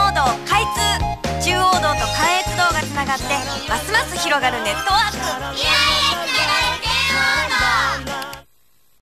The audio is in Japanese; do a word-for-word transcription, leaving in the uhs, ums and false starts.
央道開通。中央道と関越道がつながってますます広がるネットワーク。